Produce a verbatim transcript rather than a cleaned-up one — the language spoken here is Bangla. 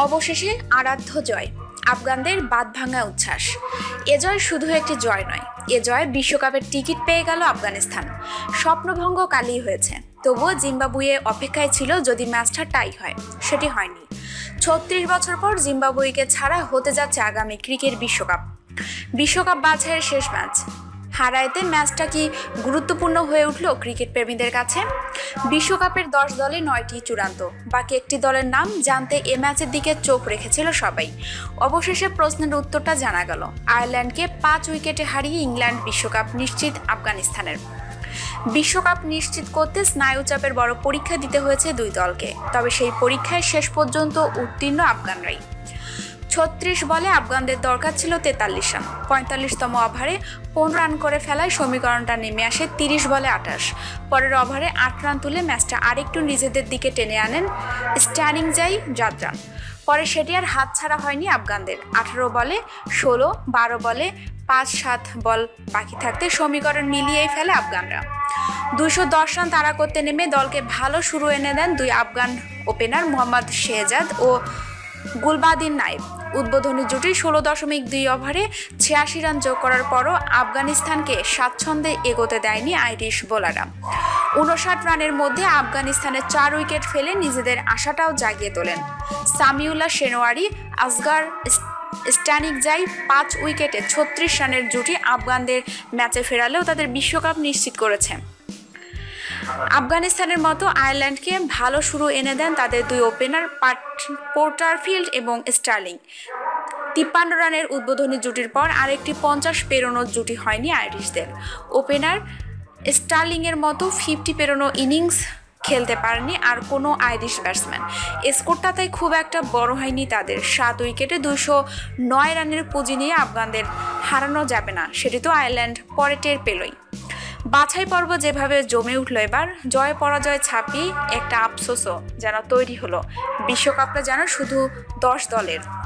অবশেষে আরাধ্য জয়, আফগানদের বাঁধ ভাঙা উচ্ছ্বাস। এ জয় শুধু একটি জয় নয়, এ জয় বিশ্বকাপের টিকিট পেয়ে গেল আফগানিস্তান। স্বপ্নভঙ্গ কালই হয়েছে, তবুও জিম্বাবুয়ে অপেক্ষায় ছিল যদি ম্যাচটা টাই হয়। সেটি হয়নি। ছত্রিশ বছর পর জিম্বাবুয়েকে ছাড়া হতে যাচ্ছে আগামী ক্রিকেট বিশ্বকাপ। বিশ্বকাপ বাছাইয়ের শেষ ম্যাচ হারাইতে ম্যাচটা কি গুরুত্বপূর্ণ হয়ে উঠল ক্রিকেট প্রেমীদের কাছে? বিশ্বকাপের দশ দলে নয়টি চূড়ান্ত, বাকি একটি দলের নাম জানতে এ ম্যাচের দিকে চোখ রেখেছিল সবাই। অবশেষে প্রশ্নের উত্তরটা জানা গেল। আয়ারল্যান্ডকে পাঁচ উইকেটে হারিয়ে ইংল্যান্ড বিশ্বকাপ নিশ্চিত আফগানিস্তানের। বিশ্বকাপ নিশ্চিত করতে স্নায়ুচাপের বড় পরীক্ষা দিতে হয়েছে দুই দলকে, তবে সেই পরীক্ষায় শেষ পর্যন্ত উত্তীর্ণ আফগানরাই। ছত্রিশ বলে আফগানদের দরকার ছিল তেতাল্লিশ রান। পঁয়তাল্লিশতম ওভারে পনেরো রান করে ফেলায় সমীকরণটা নেমে আসে তিরিশ বলে আঠাশ। পরের ওভারে আট রান তুলে ম্যাচটা আরেকটু নিজেদের দিকে টেনে আনেন স্ট্যানিংজাই জাদরান। পরে সেটি আর হাতছাড়া হয়নি আফগানদের। আঠারো বলে ষোলো, বারো বলে পাঁচ সাত বল বাকি থাকতে সমীকরণ মিলিয়েই ফেলে আফগানরা। দুশো দশ রান তাড়া করতে নেমে দলকে ভালো শুরু এনে দেন দুই আফগান ওপেনার মোহাম্মদ শেহজাদ ও গুলবাদিন নাইব। উদ্বোধনী জুটি ষোলো দশমিক দুই ওভারে ছিয়াশি রান যোগ করার পরও আফগানিস্তানকে স্বাচ্ছন্দ্যে এগোতে দেয়নি আইরিশ বোলাররা। উনষাট রানের মধ্যে আফগানিস্তানের চার উইকেট ফেলে নিজেদের আশাটাও জাগিয়ে তোলেন সামিউল্লাহ শেনওয়ারি, আসগার স্ট্যানিকজাই। পাঁচ উইকেটে ছত্রিশ রানের জুটি আফগানদের ম্যাচে ফেরালেও তাদের বিশ্বকাপ নিশ্চিত করেছে। আফগানিস্তানের মতো আয়ারল্যান্ডকে ভালো শুরু এনে দেন তাদের দুই ওপেনার পোর্টারফিল্ড এবং স্টার্লিং। তিপ্পান্ন রানের উদ্বোধনী জুটির পর আরেকটি পঞ্চাশ পেরোনোর জুটি হয়নি আইরিশদের। ওপেনার স্টার্লিংয়ের মতো ফিফটি পেরোনো ইনিংস খেলতে পারেনি আর কোনো আইরিশ ব্যাটসম্যান। স্কোরটা তাই খুব একটা বড় হয়নি তাদের। সাত উইকেটে দুইশো নয় রানের পুঁজি নিয়ে আফগানদের হারানো যাবে না, সেটি তো আয়ারল্যান্ড পরে টের পেলই। বাছাই পর্ব যেভাবে জমে উঠল, এবার জয় পরাজয় ছাপিয়ে একটা আফসোসও যেন তৈরি হলো। বিশ্বকাপটা যেন শুধু দশ দলের